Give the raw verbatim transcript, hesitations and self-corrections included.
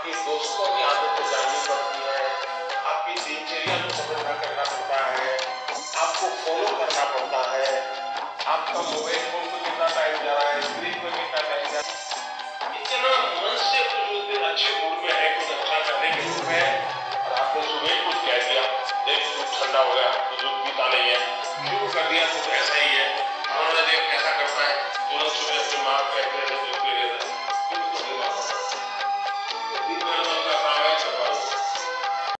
आपकी दोस्तों की आदत को जाननी पड़ती है, आपकी दिनचर्या को समझना करना पड़ता है, आपको फॉलो करना पड़ता है, आपका मोबाइल फोन पर कितना टाइम जा रहा है, स्क्रीन पर कितना टाइम जा रहा है, इतना मन से कुछ अच्छे मूड में है, कुछ अच्छा करने के मूड में है, और आपने सुबह कुछ कह दिया, देख दूध ठंडा हो गया तो दूध पीता नहीं है, शुरू कर दिया तो ऐसा ही है, उन्होंने देख कैसा करता है, तुरंत सुबह अपनी माँ कहते हैं